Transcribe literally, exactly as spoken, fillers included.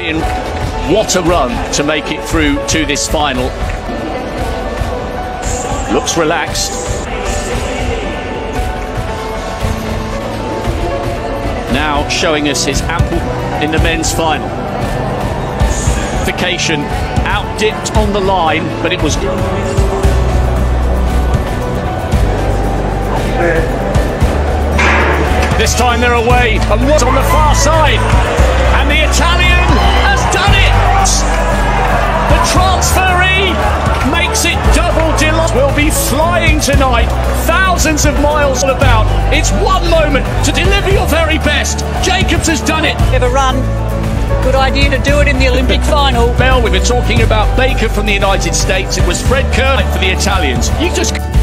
Italian, what a run to make it through to this final. Looks relaxed. Now showing us his ample in the men's final. Vacation out-dipped on the line, but it was... This time they're away, and what's on the far side? And the Italian has done it! The transferee makes it double deluxe. We'll be flying tonight, thousands of miles about. It's one moment to deliver your very best. Jacobs has done it. Ever run? Good idea to do it in the Olympic final. Bell, we were talking about Baker from the United States. It was Fred Kerr for the Italians. You just...